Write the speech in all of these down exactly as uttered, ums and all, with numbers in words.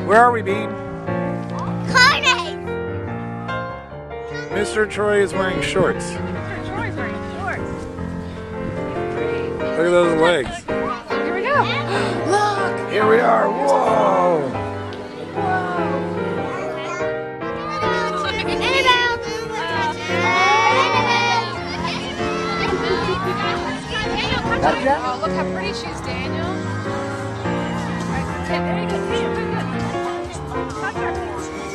Where are we, Bean? Carnage! Mister Troy is wearing shorts. Mister Troy's wearing shorts. Look at those legs. Here we go. Look! Here we are. Whoa! Oh, look how pretty she is, Daniel. Right, there you go. Daniel, very good. Touch her.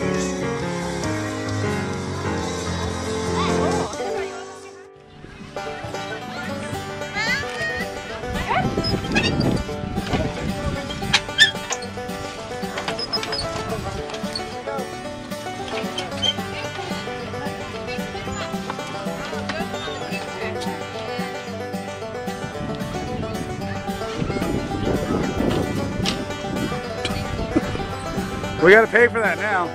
We gotta pay for that now.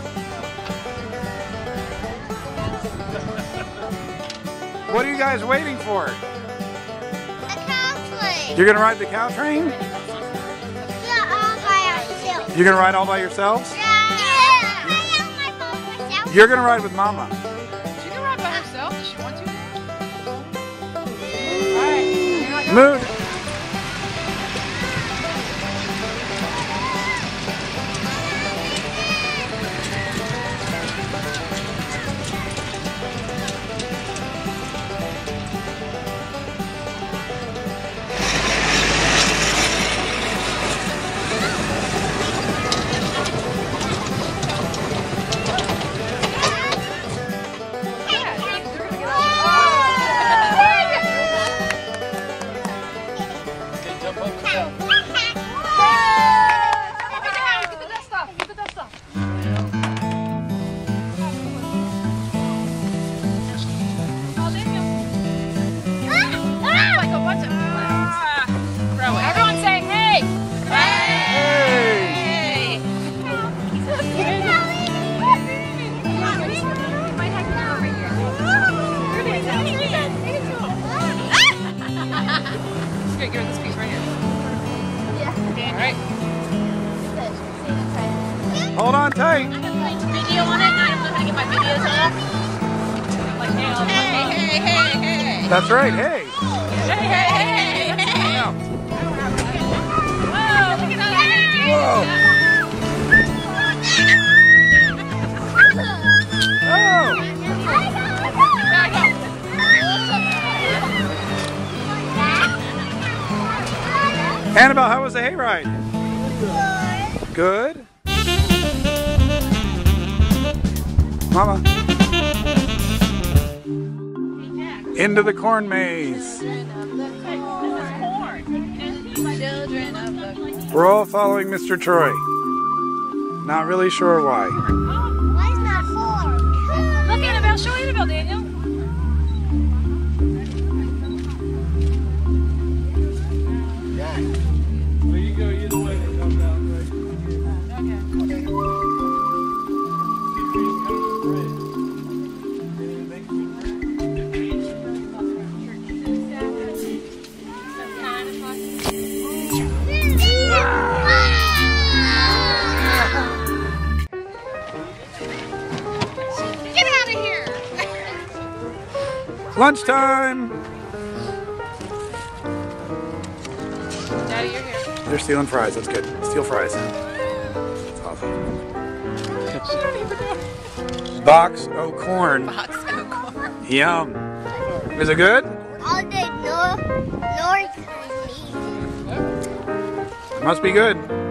What are you guys waiting for? The cow train. You're gonna ride the cow train? Yeah, all by ourselves. You're gonna ride all by yourselves? Yeah. I am my mom myself. You're gonna ride with Mama. She can ride by herself. Does she want to? Alright. Move. Give her this piece right here. Yeah. Alright. Hold on tight. I'm gonna play video on it. I don't know how to get my videos off. Like, hey, hey, hey, hey, hey. That's right. Hey. Hey, hey, hey, hey. Now. Whoa, look at all that. Whoa. Oh. Annabelle, how was the hayride? Good. Good? Mama. Into the corn maze. We're all following Mister Troy. Not really sure why. Why is that horn? Look, Annabelle, show Annabelle, Daniel. Well, you go either way to come down, right? Get out of here. Lunchtime! Daddy, you're here. They're stealing fries. That's good. Steal fries. That's awesome. Box o' corn. Box of corn. Yum. Is it good? All day north, north and east. Must be good.